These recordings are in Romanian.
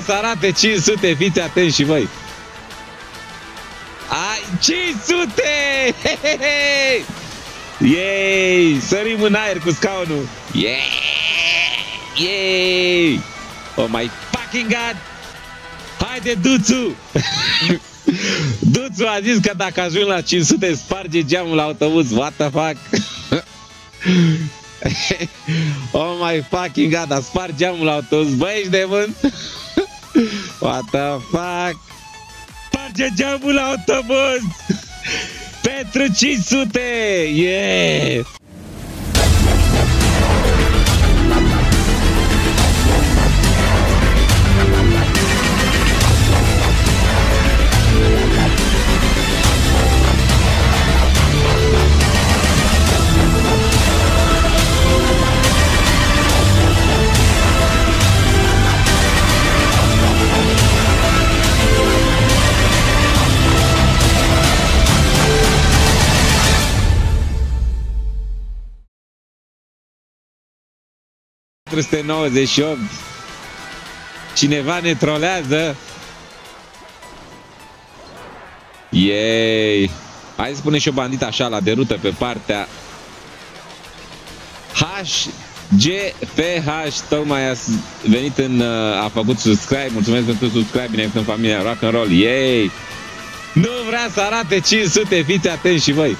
să arate 500, fiți atenți și voi. Ai 500! Hehehe! Yay! Sărim în aer cu scaunul. Yeah! Yay! Oh my fucking god! Haide, Duțu! Duțu a zis că dacă ajung la 500 sparge geamul la autobuz. What the fuck? Oh my fucking god, a spart geamul la autobuz. Bă, ești de vânt? What the fuck? Sparge geamul la autobuz! Pentru 500! Yeah! ...498. Cineva ne trolează. Yay! Hai să spunem și o bandită așa la derută pe partea HGFH. Tocmai a venit în... a făcut subscribe. Mulțumesc pentru subscribe. Bine în familia Rock and Roll. Yay! Nu vrea să arate 500. Fiți atenți și voi.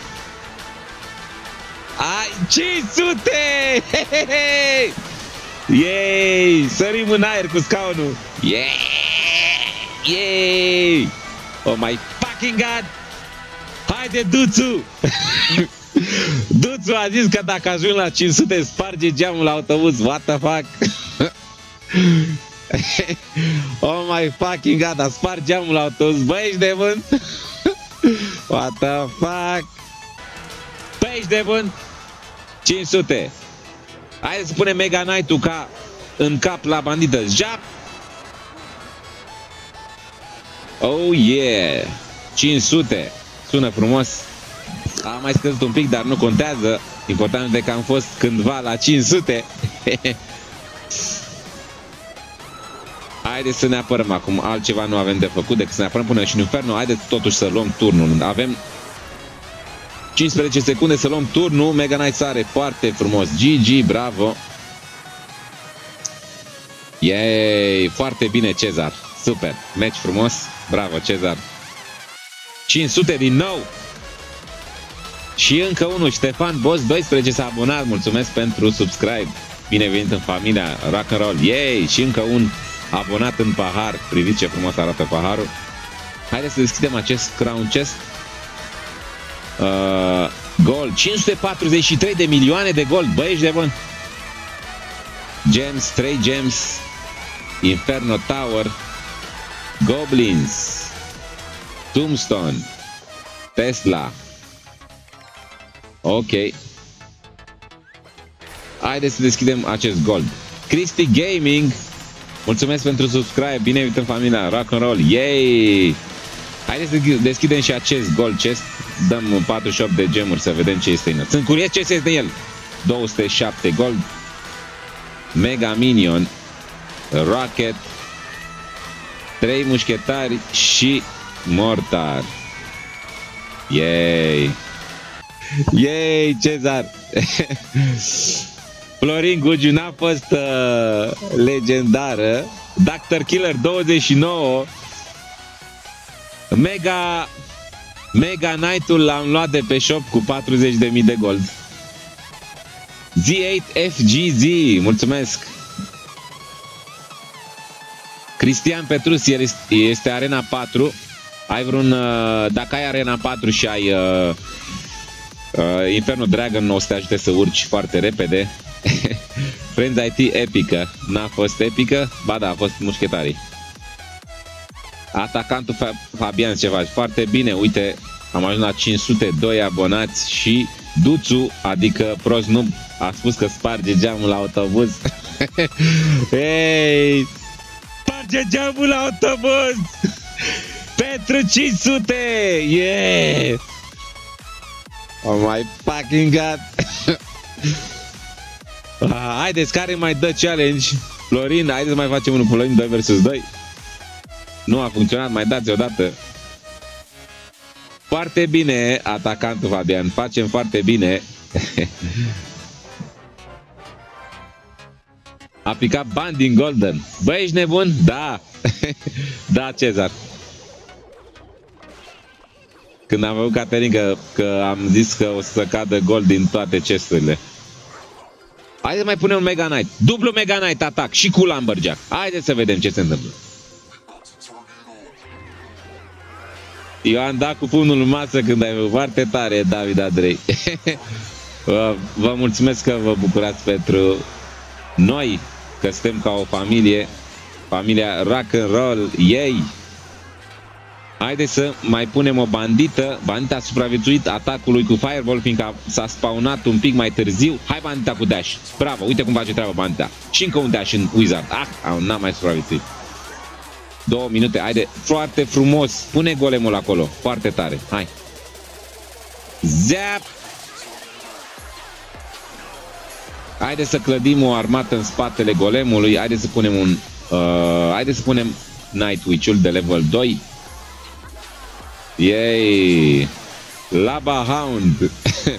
Ai 500! Hehehe! Yay! Sărim în aer cu scaunul. Yeah! Yay! Oh my fucking god! Haide, Duțu! Duțu a zis că dacă ajung la 500 sparge geamul la autobuz. What the fuck? Oh my fucking god, a spart geamul la autobuz. Bă, ești de vânt? What the fuck? Bă, ești de vânt? 500. Haideți să punem Mega Knight-ul ca în cap la bandită. Jap! Oh yeah! 500. Sună frumos. A mai scăzut un pic, dar nu contează. Important e că am fost cândva la 500. Haideți să ne apărăm acum. Altceva nu avem de făcut decât să ne apărăm până și în inferno. Haideți totuși să luăm turnul. Avem 15 secunde să luăm turnul. Mega Knight sare foarte frumos. GG, bravo. Yay, foarte bine, Cezar. Super, meci frumos. Bravo, Cezar. 500 din nou. Și încă unul, Ștefan Boss 12 s-a abonat. Mulțumesc pentru subscribe. Bine venit în familia Rock and Roll. Yay, și încă un abonat în pahar. Priviți ce frumos arată paharul. Haideți să deschidem acest crown chest. Gold, 543 de milioane de gold. Băi, ești de bun. Gems, 3 gems. Inferno Tower. Goblins. Tombstone. Tesla. Ok. Haideți să deschidem acest gold. Cristi Gaming. Mulțumesc pentru subscribe. Bine venit în familia Rock and Roll. Yay! Haideți să deschidem și acest gold chest. Dăm 48 de gemuri să vedem ce este în el. Sunt curios ce este în el. 207 gold. Mega Minion. Rocket. 3 mușchetari și mortar. Yay! Yay, Cezar! Florin Gugiu n-a fost legendară. Dr. Killer 29. Mega Knight-ul l-am luat de pe shop cu 40.000 de gold. Z8FGZ, mulțumesc. Cristian Petrus, el este Arena 4. Ai vreun... dacă ai Arena 4 și ai Inferno Dragon, o să te ajute să urci foarte repede. Friends IT epică. N-a fost epică? Ba da, a fost mușchetarii. Atacantul Fabian ceva. Foarte bine, uite, am ajuns la 502 abonați și Duțu, adică prost noob, a spus că sparge geamul la autobuz. Hei! Sparge geamul la autobuz! Pentru 500! Yeah! Oh my fucking god! Haideți, care mai dă challenge? Florin, haideți să mai facem unul Florin 2 vs 2. Nu a funcționat, mai dați odată. Foarte bine, atacantul Fabian. Facem foarte bine. A picat bani din Golden. Băi, ești nebun? Da. Da, Cezar. Când am văzut, Caterin, că am zis că o să cadă gol din toate chesturile. Haideți să mai punem un Mega Knight. Dublu Mega Knight atac și cu Lumberjack. Haideți să vedem ce se întâmplă. Eu am dat cu pumnul în masă când ai văzut. Foarte tare, David Andrei. Vă mulțumesc că vă bucurați pentru noi, că suntem ca o familie. Familia Rock and Roll. Yay! Haideți să mai punem o bandită. Bandita a supraviețuit atacului cu Fireball, fiindcă s-a spawnat un pic mai târziu. Hai bandita cu dash. Bravo, uite cum face treaba bandita. Și încă un dash în Wizard. N-am mai supraviețuit. 2 minute, haide. Foarte frumos. Pune golemul acolo. Foarte tare. Hai. Zap! Haide să clădim o armată în spatele golemului. Haide să punem un... haide să punem Nightwitch-ul de level 2. Yay! Lava Hound!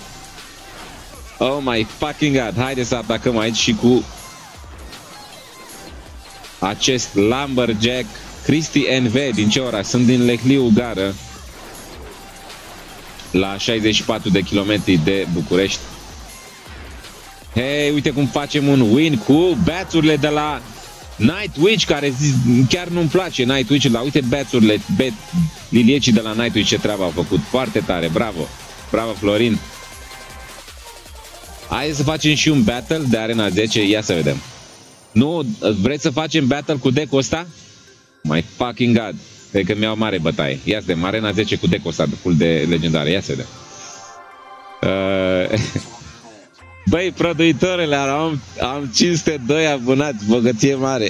Oh my fucking god! Haide să atacăm aici și cu acest Lumberjack. Cristi NV, din ce ora? Sunt din Lehliu Gară, la 64 de kilometri de București. Hei, uite cum facem un win cu bats-urile de la Nightwitch, care chiar nu-mi place Nightwitch, dar uite bats-urile, liliecii de la Nightwitch, ce treabă au făcut. Foarte tare, bravo! Bravo, Florin! Hai să facem și un battle de Arena 10, ia să vedem. Nu, vreți să facem battle cu deck-ul ăsta? My fucking god! Cred că mi-au mare bătaie. Ia să vedem, Arena 10 cu deck-ul ăsta full de legendare, ia să vedem. Băi, produitorile, am 502 abonați, bogăție mare.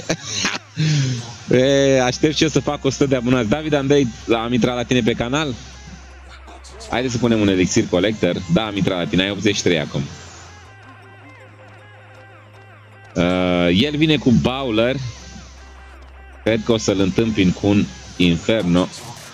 Aștept și eu să fac 100 de abonați. David Andrei, am intrat la tine pe canal? Haideți să punem un elixir collector. Da, am intrat la tine, ai 83 acum. El vine cu Bowler. Cred că o să-l întâmpin cu un Inferno.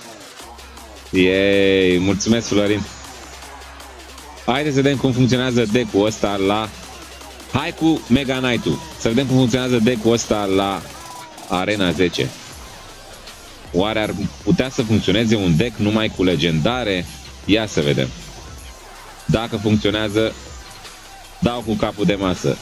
Yay, mulțumesc, Florin. Haideți să vedem cum funcționează deck-ul ăsta la... Hai cu Mega Knight-ul. Să vedem cum funcționează deck-ul ăsta la Arena 10. Oare ar putea să funcționeze un deck numai cu legendare? Ia să vedem. Dacă funcționează, dau cu capul de masă.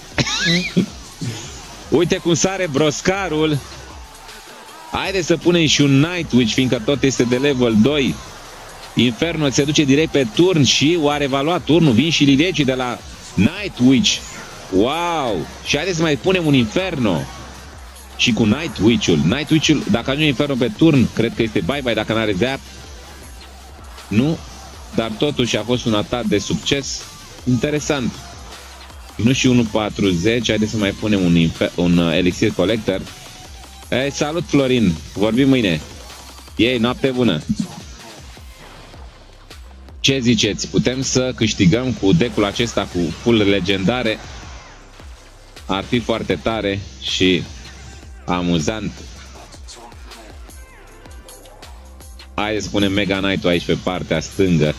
Uite cum sare broscarul. Haideți să punem și un Nightwitch, fiindcă tot este de level 2. Inferno se duce direct pe turn și oare va lua turnul? Vin și liliecii de la Nightwitch. Wow! Și haideți să mai punem un Inferno. Și cu Nightwitch-ul. Nightwitch-ul, dacă ajunge Inferno pe turn, cred că este bye-bye dacă n-are zap. Nu? Dar totuși a fost un atac de succes. Interesant. Nu și 1.40. Haideți să mai punem un elixir collector. Hey, salut, Florin! Vorbim mâine. Ei, noapte bună! Ce ziceți? Putem să câștigăm cu deck-ul acesta cu full legendare? Ar fi foarte tare și amuzant. Haideți să punem Mega Knight-ul aici pe partea stângă.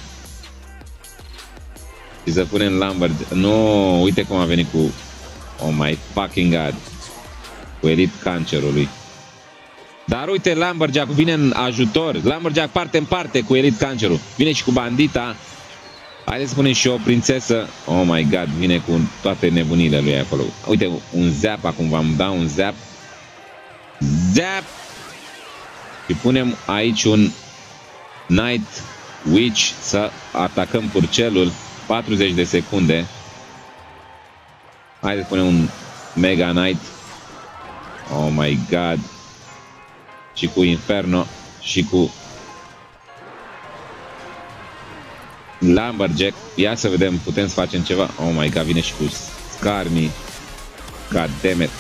Și să punem Lumberjack. Nu, uite cum a venit cu... Oh my fucking god! Cu Elite Cancerului. Dar uite, Lumberjack vine în ajutor. Lumberjack parte în parte cu Elite Cancerul. Vine și cu bandita. Haideți să punem și o prințesă. Oh my god, vine cu toate nebunile lui acolo. Uite, un zap, acum v-am dat un zap. Zap! Și punem aici un Nightwitch să atacăm purcelul. 40 de secunde. Haideți să punem un Mega Knight. Oh my god. Și cu Inferno și cu Lumberjack. Ia să vedem, putem să facem ceva. Oh my god, vine și cu Skarmy. God damn it.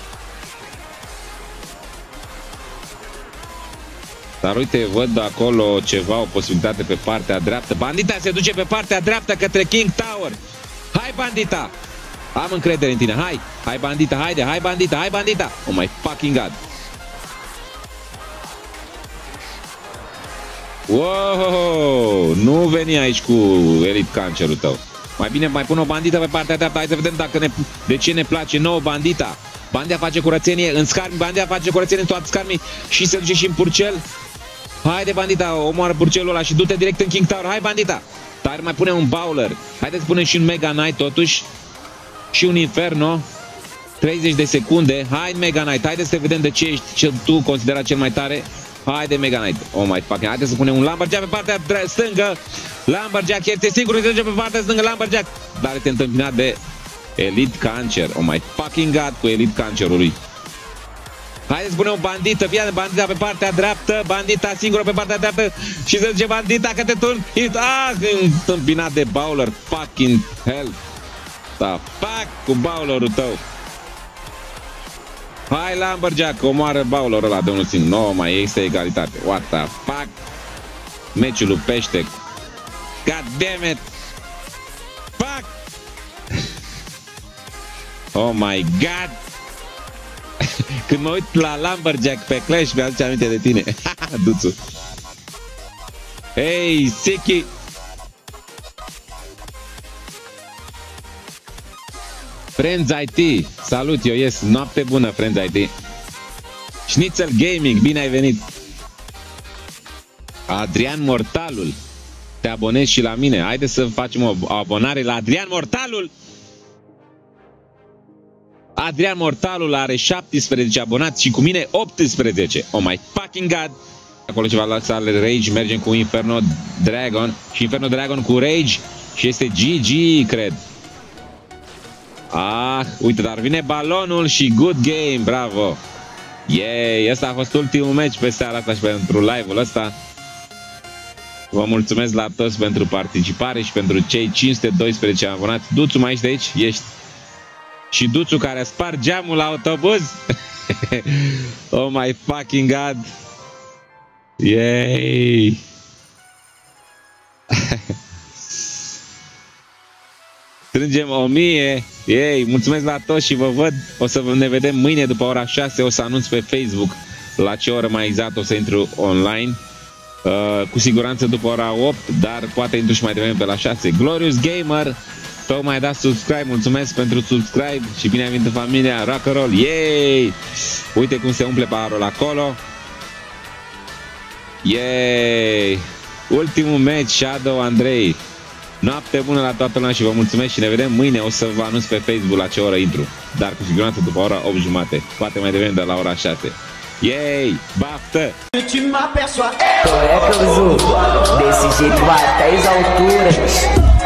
Dar uite, văd acolo ceva, o posibilitate pe partea dreaptă. Bandita se duce pe partea dreaptă către King Tower. Hai, bandita! Am încredere în tine, hai! Hai, bandita, haide, hai, bandita, hai, bandita! Oh my fucking god! Wow, nu veni aici cu Elite Cancerul tău. Mai bine mai pun o bandită pe partea dreaptă. Hai să vedem dacă de ce ne place nouă bandita. Bandita face curățenie în scarmi, bandita face curățenie în toate scarmii și se duce și în purcel. Haide bandita, omoară purcelul ăla și du-te direct în King Tower. Hai bandita. Dar mai pune un Bowler. Haideți să punem și un Mega Knight totuși. Și un Inferno. 30 de secunde. Hai Mega Knight, haideți să vedem de ce ești tu considerat cel mai tare. Haide Mega Knight. Oh my fucking. Haideți să punem un Lumberjack pe partea stângă. Lumberjack este singurul care pe partea stângă. Lumberjack. Dar este întâmpinat de Elite Cancer. Oh my fucking god cu Elite Cancerului. Haideți să punem o bandită. Fie bandita pe partea dreaptă. Bandita singură pe partea dreaptă. Și se duce bandita către turn. Întâmpinat de Bowler. Fucking hell. The fuck cu Bowlerul tău. Hai Lumberjack, omoară Bowlerul ăla de unul singur. Nu mai este egalitate. What the fuck? Meciul lui pește. God damn it. Fuck. Oh my god. Când mă uit la Lumberjack pe Clash, mi-aduce aminte de tine. Duțu. Hey, Siki. Friends IT, salut, eu ies, noapte bună, Friends IT. Schnitzel Gaming, bine ai venit. Adrian Mortalul, te abonezi și la mine. Haideți să facem o abonare la Adrian Mortalul. Adrian Mortalul are 17 abonați și cu mine 18. Oh my fucking god. Acolo ceva la sale Rage, mergem cu Inferno Dragon și Inferno Dragon cu Rage și este GG, cred. Ah, uite, dar vine balonul și good game, bravo. Yay, ăsta a fost ultimul match pe seara asta și pentru live-ul ăsta. Vă mulțumesc la toți pentru participare și pentru cei 512 abonați. Duțu, mai ești de aici? Ești. Și Duțu care a spart geamul la autobuz. Oh my fucking god. Yay. Strângem 1000. Ei, mulțumesc la toți și vă văd. O să ne vedem mâine după ora 6. O să anunț pe Facebook la ce oră mai exact o să intru online. Cu siguranță după ora 8, dar poate intru și mai devreme pe la 6. Glorious Gamer, tocmai dați subscribe. Mulțumesc pentru subscribe și bine ai venit în familia Rock and Roll. Yay! Uite cum se umple paharul acolo. Yay! Ultimul match, Shadow Andrei. Noapte bună la toată lumea și vă mulțumesc și ne vedem mâine. O să vă anunț pe Facebook la ce oră intru, dar cu siguranță după ora 8:30. Poate mai devreme de la ora 6. Yay! Baftă! Qual é, Cauzu? Desse jeito vai até as alturas.